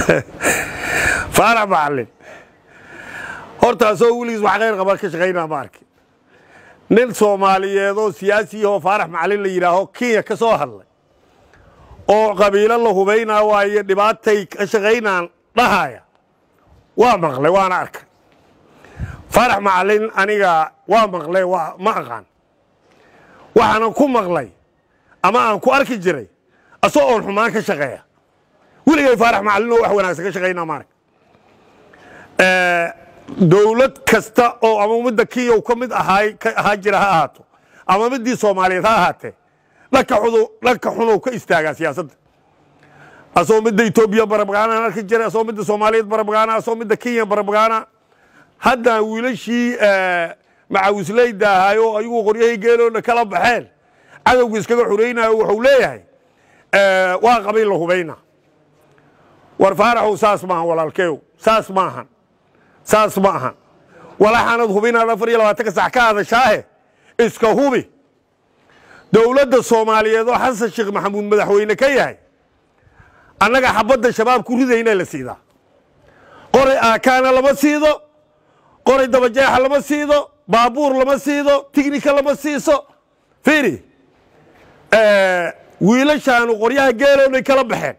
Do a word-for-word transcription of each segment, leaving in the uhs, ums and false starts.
faarax macallin horta soo wiliis wax qeyr qaba ka shaqeynaa markii nin Soomaaliyeed oo siyaasi oo faarax macallin la yiraahdo Kenya ka soo hadlay oo qabiilo la hubeynaa waaye dhibaatay ka shaqeynaan dhahaya waa maqlay waana arkay faarax macallin aniga waa maqlay waa ma aqaan waxaan ku maqlay ama aan ku arki jiray asoo xumaan ka shaqeeya weligay faarax macallin oo wax wanaagsan ka shaqeynaa markii ee dawlad kasta oo ama umada Kenya ka mid ahay ka ahaa jira ha ahaato ama midii Soomaaliyeed ha ahaatee laka xudu laka xunu ka istaaga siyaasadda asoo midda Itoobiya barabagaana ka jira asoo midda Soomaaliyeed barabagaana asoo midda Kenya barabagaana hadda wiilashii ee macawisleyda ahayo ayagu qoryahay geeloona kala baxeen cadawga iskaga xureynayo wuxuu leeyahay ee waa qabiil la hubayna war faaraxu saas ma walaalkeeyo saas ma ahan saas ma ahan wala xanad hubinaada afar iyo labaatan sax ka hadashaahe iska hubi dawladda Soomaaliyeed oo Xasan Sheekh Maxamuud madaxweyne ka yahay annaga xabadda shabaab ku ridayna la siidaa qoray aakaana lama siido qoray dabajeexa lama siido baabuur lama siido tignika lama siiso fiiri ee wiilashaan qoryaha geeloonay kala baxeen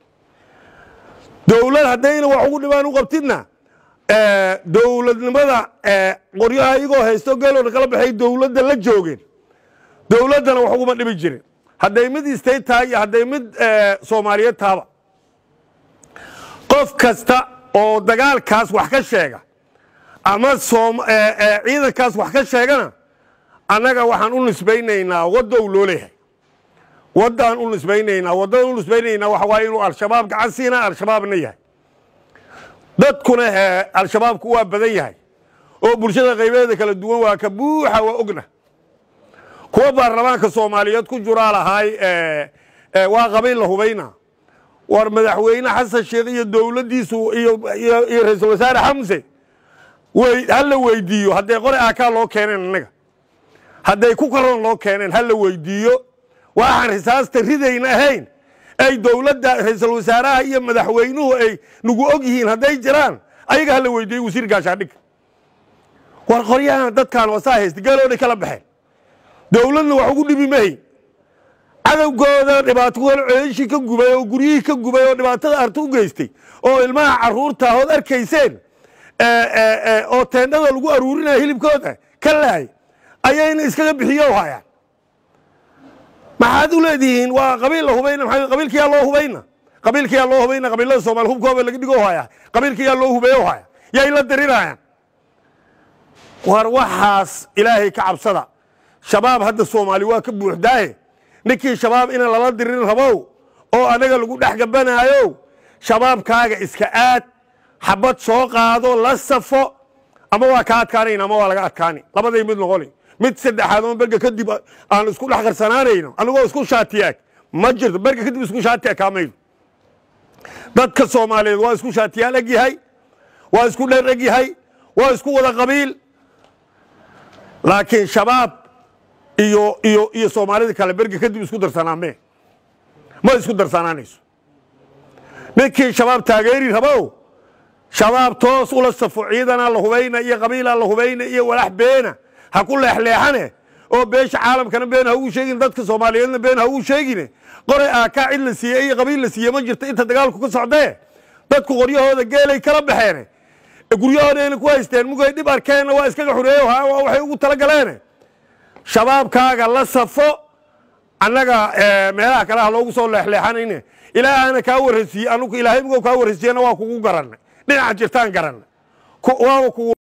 dawlad hadayna wax ugu dhibaan u qabtidna ee dawladnimada ee qoryaha iyagoo haysto geeloona kala baxay dawladda la joogeen dawladana wax ugu dhibi jirin haday mid state tahay haday mid Soomaaliyeed taaba qof kasta oo dagaalkaas wax ka sheega ama soom ee ciidankaas wax ka sheegana anaga waxaan u nisbaynaynaa wado loo leeyahay wadaan u nisbaynaynaa wadada u nisbaynaynaa waxa waa inuu al-shabaab gacan siina al-shabaabna yahay dadkuna ee al-shabaabku waa badan yahay oo bulshada qaybeeda kala duwan waa ka buuxa waa ogna kuwa baarlamaanka Soomaaliyeed ku jura lahay ee ee waa qabiil la hubayna war madaxweyne Xasan Sheekh iyo dawladiisu iyo iyo ra'iisul wasaare Xamse way hal weydiyo haday qore aaka loo keeneen anaga haday ku karoon loo keeneen hal weydiyo waxaan risaasta ridayna ahayn ay dawladda ra'iisul wasaaraha iyo madaxweynuhu ay nagu og yihiin haday jiraan ayaga hal weydiyo wasiir gaashaandhig war qoryahan dadkan wasaa haysta galooday kala baxeen dawladna wax ugu dhibi mahay cadawgooda dhibaatooda ceeshi ka gubay oo guriyihii ka gubay oo dhibaatada artu u geystay oo ilmaha caruurta hood arkayseen ee ee oo teendada lagu aruurinayo hilibkooda ka laay ayayna iskaga bixiyo hayaan maxaad u leedihiin waa qabiil la hubayna maxay qabiilkiya loo hubayna qabiilkiya loo hubayna qabiilada Soomaaliyeed hubkooda laga dhigo haya qabiilkiya loo hubayo haya yay la dirirayaan war waxaas ilaahay ka cabsada shabaab hadda Soomaali waa ka buuxdaaye ninkii shabaab in la dirin rabo oo anaga lagu dhax gabanaayo shabaabkaaga iska aad xabad soo qaado la safo ama waa ka adkaanayna ama waa laga adkaani labaday mid noqoli mid saddexaad oo berga kadib aan isku dhax qarsanaanayno anagoo isku shaatiyaag ma jirto berga kadib isku shaatiyaag kaamay dadka Soomaaliyeed waa isku shaatiyaal ag yahay waa isku dheer ag yahay waa isku wada qabiil laakiin shabaab iyo iyo iyo Soomaalida kala berga kadib isku darsanaamee ma isku darsanaanayso ninkii shabaab taageeri rabo shabaab toos ula safo ciidana la hubayna iyo qabiila la hubayna iyo walax beena ha ku leexleexane oo beesha caalamkana beena ugu sheegin dadka Soomaaliyeedna beena ugu sheegin qoray aaka cid la siiyay iyo qabiil la siiyay ma jirto inta dagaalku ka socday dadku qoryahooda geelay kala baxeen guryahooda ku haysteen mugay dhib arkeen waa iskaga xureeyo waxay ugu tala galeen shabaabkaaga la safo annaga meelaha kala loogu soo leexleexanayna ilaahana ka waraysi anugu ilaahay mugo ka waraysiina waa kugu garanay dhinaca jirtaan garanay waa ku